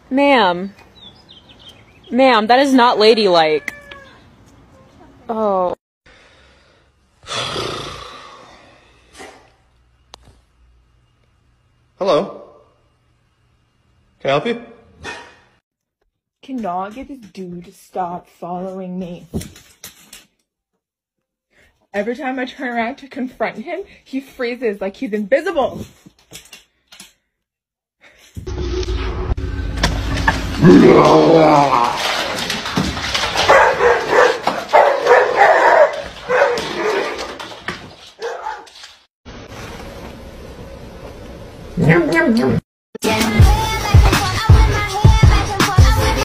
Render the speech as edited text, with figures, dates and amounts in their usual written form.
Ma'am. Ma'am, that is not ladylike. Oh. Hello. Can I help you? Cannot get this dude to stop following me. Every time I turn around to confront him, he freezes like he's invisible.